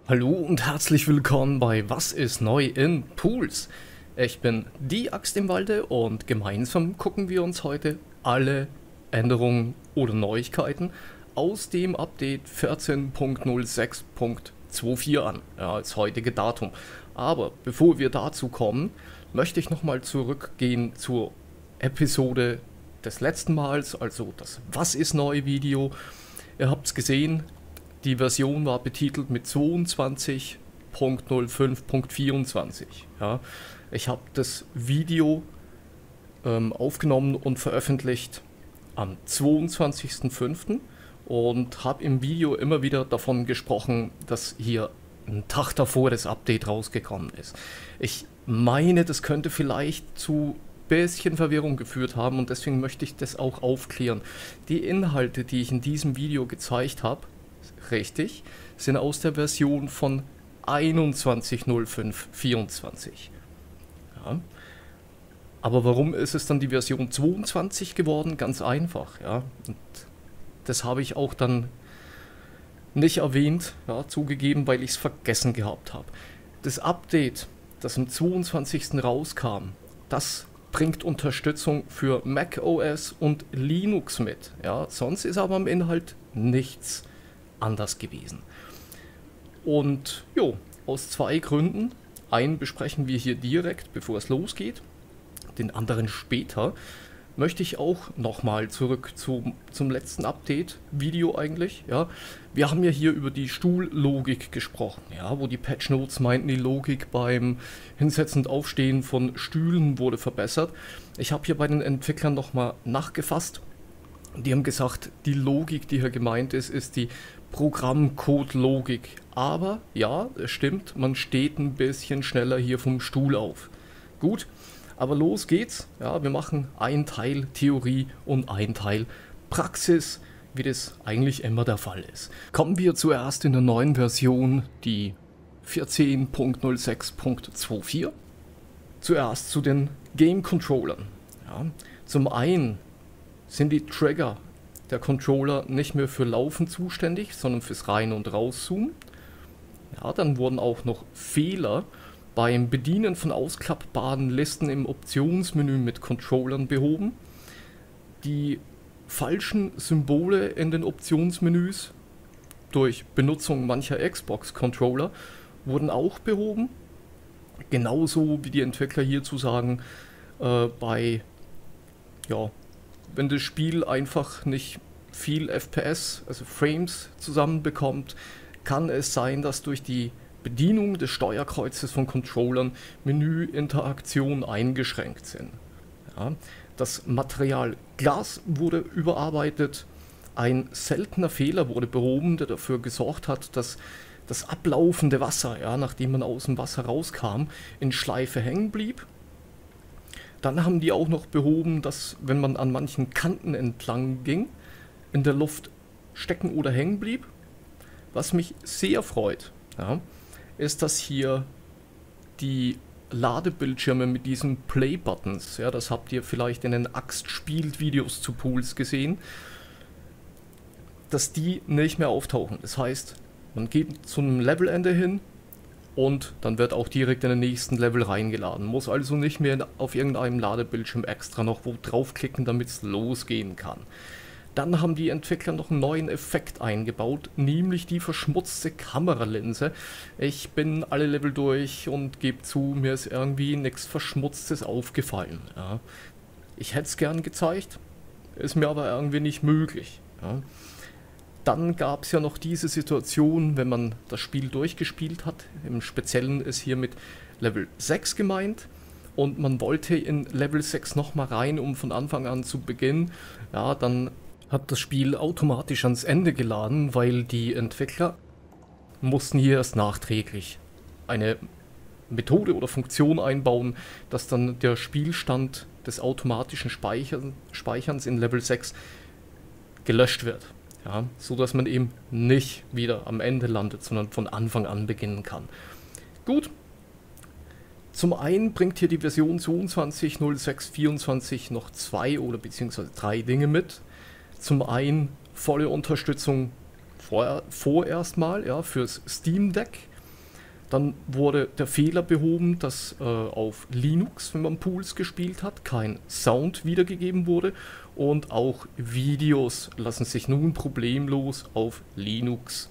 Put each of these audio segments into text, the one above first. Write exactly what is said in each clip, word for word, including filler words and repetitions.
Hallo und herzlich willkommen bei Was ist neu in Pools? Ich bin die Axt im Walde und gemeinsam gucken wir uns heute alle Änderungen oder Neuigkeiten aus dem Update vierzehn Punkt null sechs Punkt vierundzwanzig an, ja, als heutige Datum. Aber bevor wir dazu kommen, möchte ich nochmal zurückgehen zur Episode des letzten Mals, also das Was ist neu Video. Ihr habt es gesehen. Die Version war betitelt mit zweiundzwanzig Punkt null fünf Punkt vierundzwanzig. Ja. Ich habe das Video ähm, aufgenommen und veröffentlicht am zweiundzwanzigsten fünften und habe im Video immer wieder davon gesprochen, dass hier ein Tag davor das Update rausgekommen ist. Ich meine, das könnte vielleicht zu bisschen Verwirrung geführt haben und deswegen möchte ich das auch aufklären. Die Inhalte, die ich in diesem Video gezeigt habe, richtig, sind aus der Version von einundzwanzig Punkt null fünf Punkt vierundzwanzig. Ja. Aber warum ist es dann die Version zweiundzwanzig geworden? Ganz einfach. Ja. Und das habe ich auch dann nicht erwähnt, ja, zugegeben, weil ich es vergessen gehabt habe. Das Update, das am zweiundzwanzigsten rauskam, das bringt Unterstützung für macOS und Linux mit. Ja. Sonst ist aber im Inhalt nichts anders gewesen. Und jo, aus zwei Gründen. Einen besprechen wir hier direkt, bevor es losgeht. Den anderen später. Möchte ich auch nochmal zurück zum, zum letzten Update-Video eigentlich. Ja. Wir haben ja hier über die Stuhllogik gesprochen, ja, wo die Patch Notes meinten, die Logik beim Hinsetzen und Aufstehen von Stühlen wurde verbessert. Ich habe hier bei den Entwicklern nochmal nachgefasst. Die haben gesagt, die Logik, die hier gemeint ist, ist die Programmcode-Logik. Aber ja, es stimmt, man steht ein bisschen schneller hier vom Stuhl auf. Gut, aber los geht's. Ja, wir machen ein Teil Theorie und ein Teil Praxis, wie das eigentlich immer der Fall ist. Kommen wir zuerst in der neuen Version, die vierzehn Punkt null sechs Punkt vierundzwanzig. Zuerst zu den Game Controllern. Ja, zum einen sind die Trigger der Controller nicht mehr für Laufen zuständig, sondern fürs Rein- und Rauszoomen. Ja, dann wurden auch noch Fehler beim Bedienen von ausklappbaren Listen im Optionsmenü mit Controllern behoben. Die falschen Symbole in den Optionsmenüs durch Benutzung mancher Xbox-Controller wurden auch behoben. Genauso wie die Entwickler hierzu sagen, äh, bei ja, wenn das Spiel einfach nicht viel F P S, also Frames, zusammenbekommt, kann es sein, dass durch die Bedienung des Steuerkreuzes von Controllern Menüinteraktionen eingeschränkt sind. Ja, das Material Glas wurde überarbeitet, ein seltener Fehler wurde behoben, der dafür gesorgt hat, dass das ablaufende Wasser, ja, nachdem man aus dem Wasser rauskam, in Schleife hängen blieb. Dann haben die auch noch behoben, dass, wenn man an manchen Kanten entlang ging, in der Luft stecken oder hängen blieb. Was mich sehr freut, ja, ist, dass hier die Ladebildschirme mit diesen Play-Buttons, ja, das habt ihr vielleicht in den Axt-Spielt-Videos zu Pools gesehen, dass die nicht mehr auftauchen. Das heißt, man geht zu einem Levelende hin, und dann wird auch direkt in den nächsten Level reingeladen. Muss also nicht mehr auf irgendeinem Ladebildschirm extra noch wo draufklicken, damit es losgehen kann. Dann haben die Entwickler noch einen neuen Effekt eingebaut, nämlich die verschmutzte Kameralinse. Ich bin alle Level durch und gebe zu, mir ist irgendwie nichts Verschmutztes aufgefallen. Ja. Ich hätte es gern gezeigt, ist mir aber irgendwie nicht möglich. Ja. Dann gab es ja noch diese Situation, wenn man das Spiel durchgespielt hat. Im Speziellen ist hier mit Level sechs gemeint. Und man wollte in Level sechs nochmal rein, um von Anfang an zu beginnen. Ja, dann hat das Spiel automatisch ans Ende geladen, weil die Entwickler mussten hier erst nachträglich eine Methode oder Funktion einbauen, dass dann der Spielstand des automatischen Speichern, Speicherns in Level sechs gelöscht wird. Ja, so dass man eben nicht wieder am Ende landet, sondern von Anfang an beginnen kann. Gut. Zum einen bringt hier die Version zweiundzwanzig Punkt null sechs Punkt vierundzwanzig noch zwei oder beziehungsweise drei Dinge mit. Zum einen volle Unterstützung vor, vorerst mal, ja, fürs Steam Deck. Dann wurde der Fehler behoben, dass äh, auf Linux, wenn man Pools gespielt hat, kein Sound wiedergegeben wurde. Und auch Videos lassen sich nun problemlos auf Linux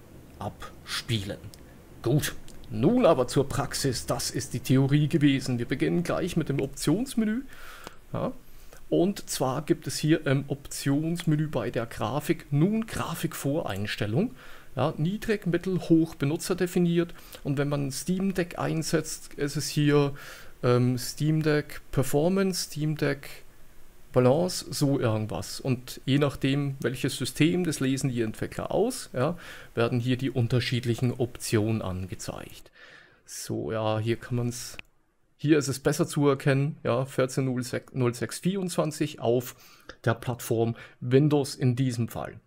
abspielen. Gut, nun aber zur Praxis. Das ist die Theorie gewesen. Wir beginnen gleich mit dem Optionsmenü. Ja. Und zwar gibt es hier im Optionsmenü bei der Grafik nun Grafikvoreinstellung. Ja, niedrig, mittel, hoch benutzerdefiniert. Und wenn man Steam Deck einsetzt, ist es hier ähm, Steam Deck Performance, Steam Deck Balance, so irgendwas. Und je nachdem, welches System, das lesen die Entwickler aus, ja, werden hier die unterschiedlichen Optionen angezeigt. So, ja, hier kann man es, hier ist es besser zu erkennen, ja, vierzehn null sechs vierundzwanzig auf der Plattform Windows in diesem Fall.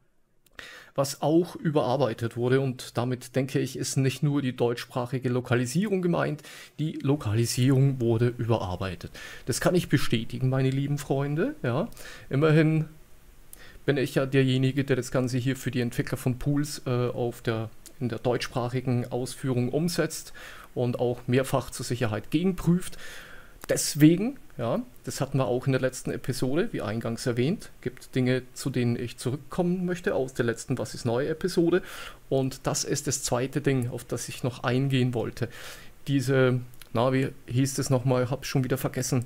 Was auch überarbeitet wurde, und damit denke ich, ist nicht nur die deutschsprachige Lokalisierung gemeint, die Lokalisierung wurde überarbeitet. Das kann ich bestätigen, meine lieben Freunde. Ja. Immerhin bin ich ja derjenige, der das Ganze hier für die Entwickler von Pools äh, auf der, in der deutschsprachigen Ausführung umsetzt und auch mehrfach zur Sicherheit gegenprüft. Deswegen, ja, das hatten wir auch in der letzten Episode, wie eingangs erwähnt, gibt Dinge, zu denen ich zurückkommen möchte aus der letzten Was ist neu Episode, und das ist das zweite Ding, auf das ich noch eingehen wollte. Diese, na, wie hieß es nochmal, habe schon wieder vergessen,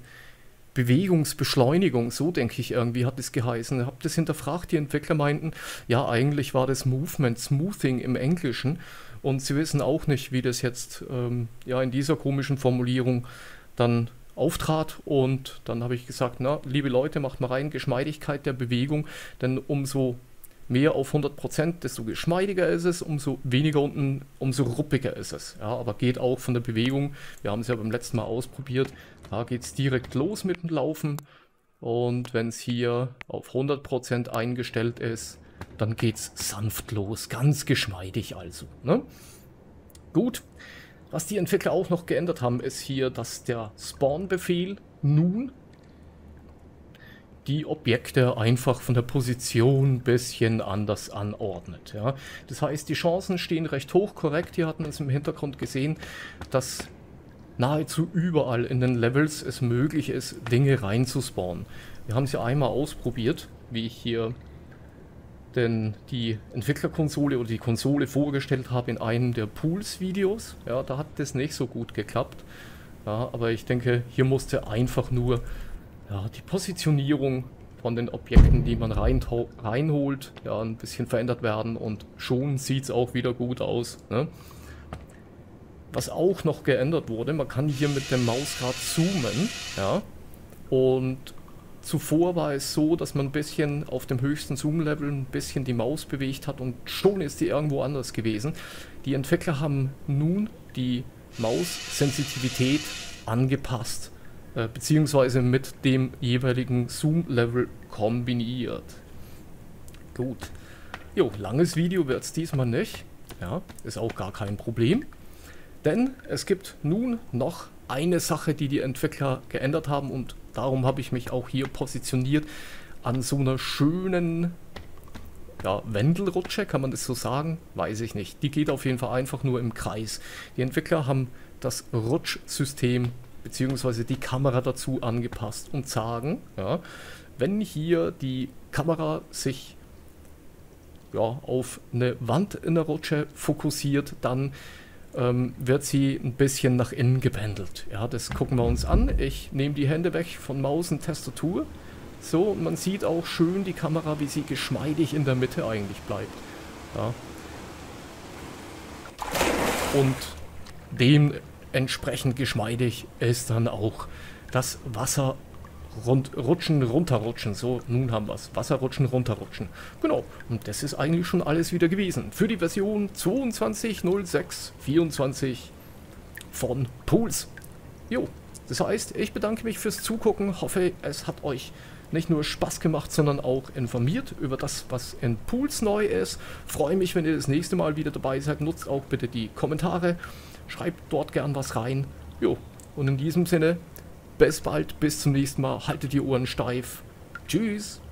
Bewegungsbeschleunigung, so denke ich irgendwie, hat es geheißen. Ich habe das hinterfragt, die Entwickler meinten, ja, eigentlich war das Movement Smoothing im Englischen, und sie wissen auch nicht, wie das jetzt ähm, ja, in dieser komischen Formulierung dann auftrat, und dann habe ich gesagt, na, liebe Leute, macht mal rein, Geschmeidigkeit der Bewegung, denn umso mehr auf hundert Prozent, desto geschmeidiger ist es, umso weniger unten, umso ruppiger ist es. Ja, aber geht auch von der Bewegung, wir haben es ja beim letzten Mal ausprobiert, da geht es direkt los mit dem Laufen, und wenn es hier auf hundert Prozent eingestellt ist, dann geht es sanft los, ganz geschmeidig also. Ne? Gut. Was die Entwickler auch noch geändert haben, ist hier, dass der Spawn-Befehl nun die Objekte einfach von der Position ein bisschen anders anordnet. Ja. Das heißt, die Chancen stehen recht hoch, korrekt. Hier hatten wir es im Hintergrund gesehen, dass nahezu überall in den Levels es möglich ist, Dinge reinzuspawnen. Wir haben es ja einmal ausprobiert, wie ich hier denn die Entwicklerkonsole oder die Konsole vorgestellt habe in einem der Pools-Videos. Ja, da hat das nicht so gut geklappt. Ja, aber ich denke, hier musste einfach nur ja, die Positionierung von den Objekten, die man rein, reinholt, ja, ein bisschen verändert werden, und schon sieht es auch wieder gut aus. Ne? Was auch noch geändert wurde, man kann hier mit dem Mausrad zoomen, ja, und zuvor war es so, dass man ein bisschen auf dem höchsten Zoom-Level ein bisschen die Maus bewegt hat, und schon ist die irgendwo anders gewesen. Die Entwickler haben nun die Maussensitivität angepasst, äh, beziehungsweise mit dem jeweiligen Zoom-Level kombiniert. Gut. Jo, langes Video wird es diesmal nicht. Ja, ist auch gar kein Problem. Denn es gibt nun noch eine Sache, die die Entwickler geändert haben, und darum habe ich mich auch hier positioniert an so einer schönen ja, Wendelrutsche, kann man das so sagen? Weiß ich nicht. Die geht auf jeden Fall einfach nur im Kreis. Die Entwickler haben das Rutschsystem bzw. die Kamera dazu angepasst und sagen, ja, wenn hier die Kamera sich ja, auf eine Wand in der Rutsche fokussiert, dann ähm, wird sie ein bisschen nach innen gependelt. Ja, das gucken wir uns an. Ich nehme die Hände weg von Maus und Tastatur. So, und man sieht auch schön die Kamera, wie sie geschmeidig in der Mitte eigentlich bleibt. Ja. Und dementsprechend geschmeidig ist dann auch das Wasser rund, rutschen, runterrutschen. So, nun haben wir es. Wasserrutschen, runterrutschen. Genau. Und das ist eigentlich schon alles wieder gewesen. Für die Version zweiundzwanzig null sechs vierundzwanzig von Pools. Jo, das heißt, ich bedanke mich fürs Zugucken. Hoffe, es hat euch nicht nur Spaß gemacht, sondern auch informiert über das, was in Pools neu ist. Freue mich, wenn ihr das nächste Mal wieder dabei seid. Nutzt auch bitte die Kommentare. Schreibt dort gern was rein. Jo, und in diesem Sinne, bis bald, bis zum nächsten Mal. Haltet die Ohren steif. Tschüss.